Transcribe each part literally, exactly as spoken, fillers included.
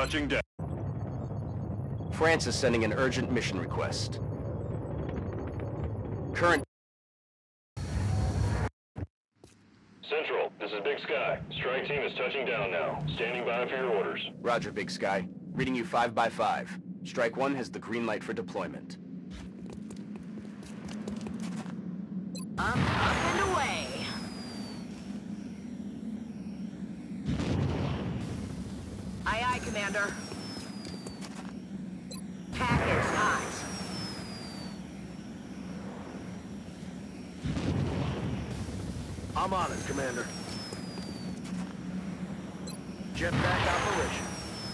touching down. France is sending an urgent mission request. Current... Central, this is Big Sky. Strike team is touching down now. Standing by for your orders. Roger, Big Sky. Reading you five by five. Strike one has the green light for deployment. Up, up and away. Aye, aye, Commander. Package hot. I'm on it, Commander. Jetpack operation.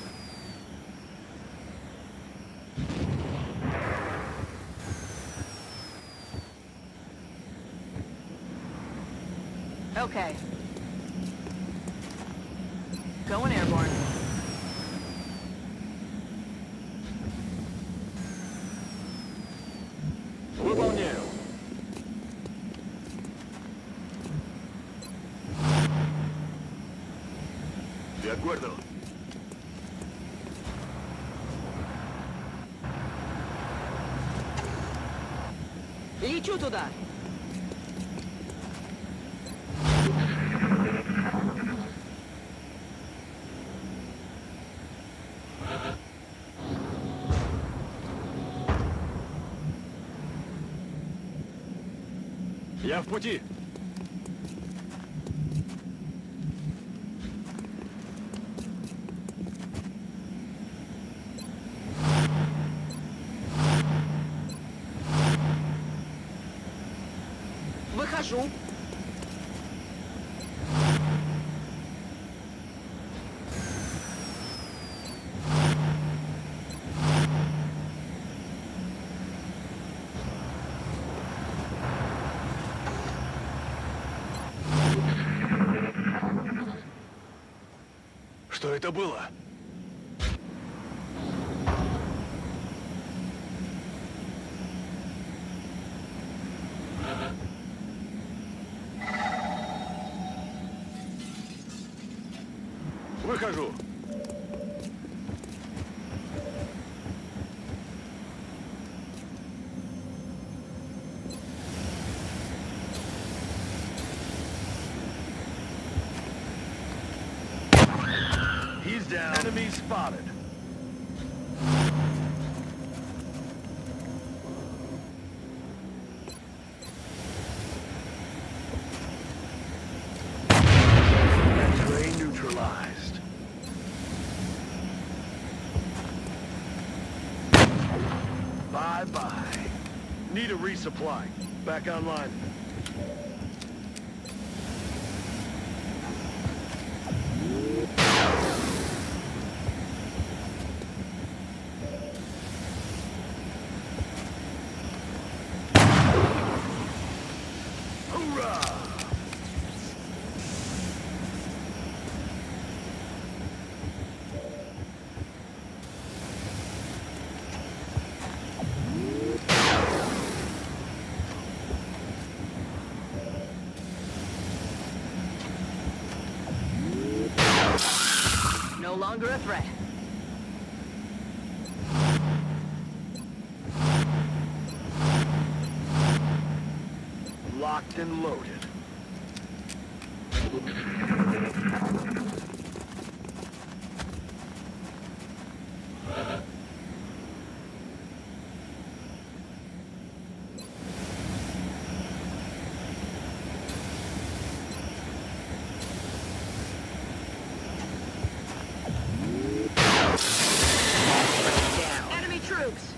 Okay. Going airborne. Выполняю. De acuerdo. Лечу туда. Я в пути. Выхожу. Что это было? Выхожу. He's down. Enemy spotted. X-ray neutralized. Bye-bye. Need a resupply. Back online. No longer a threat. Locked and loaded. Enemy troops.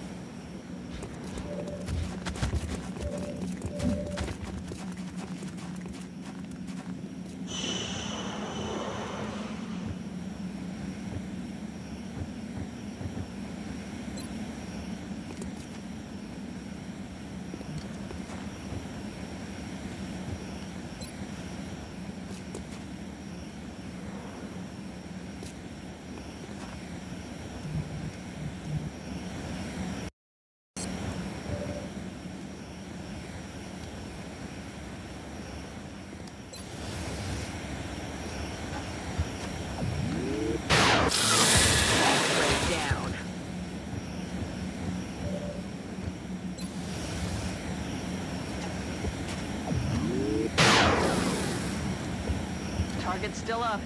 Target's still up.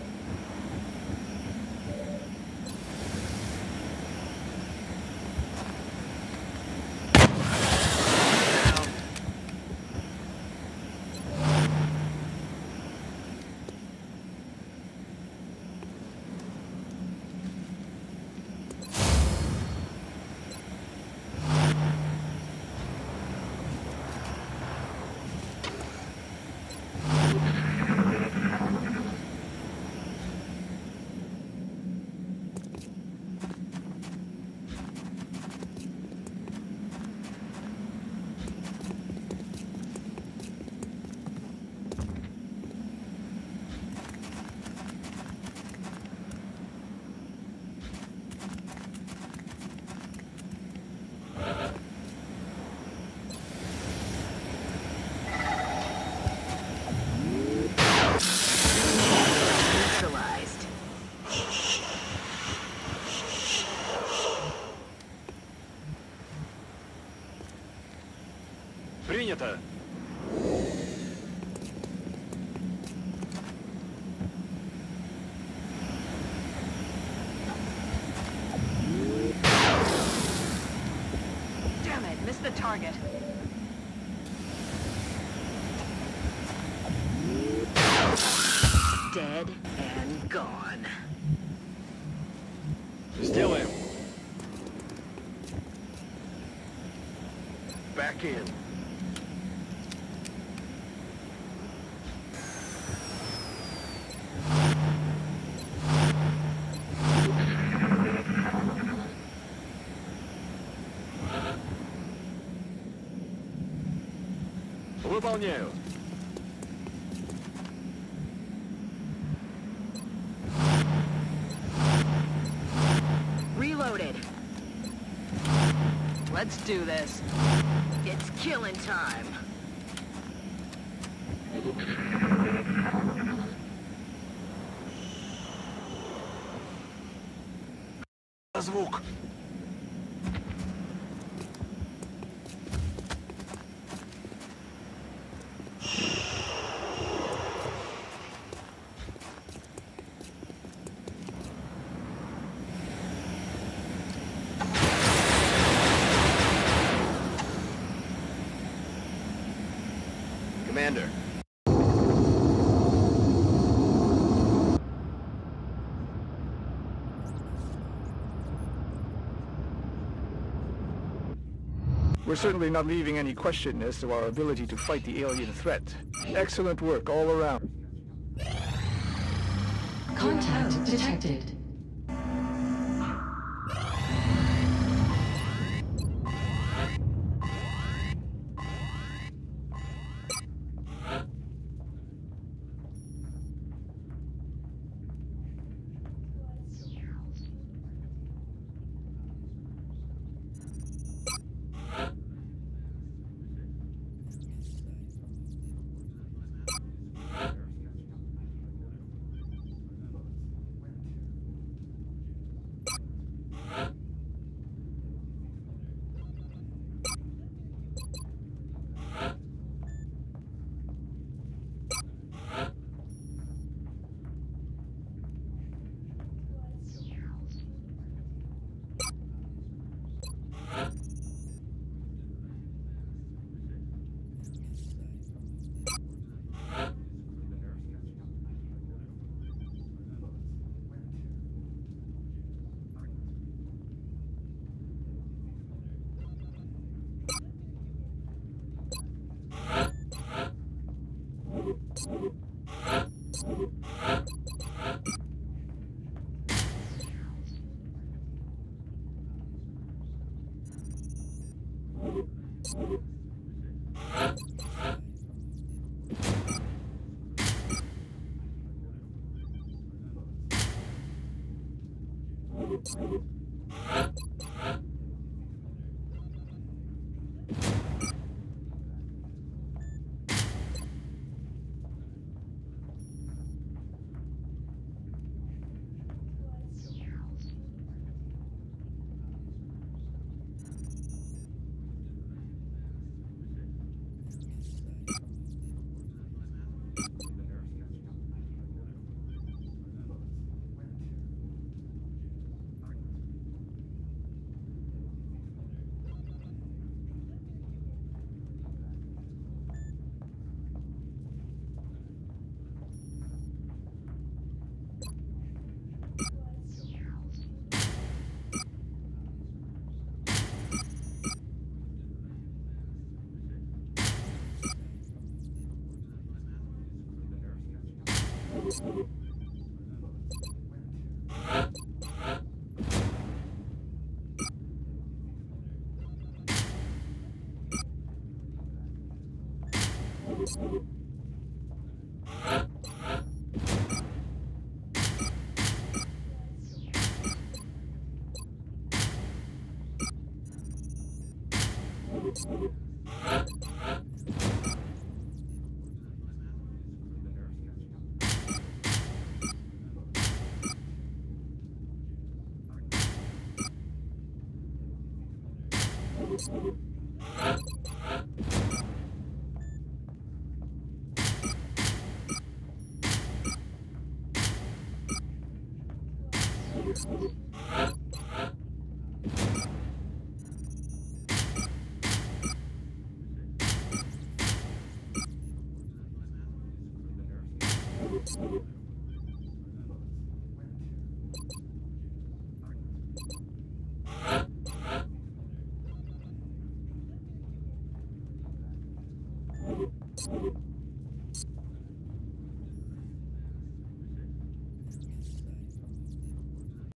Neutralized. Принято. Damn it, missed the target. Dead and gone. Still in. Back in. Выполняю. Reloaded. Let's do this. It's killing time. Звук. Commander. We're certainly not leaving any question as to our ability to fight the alien threat. Excellent work all around. Contact detected. Thank you.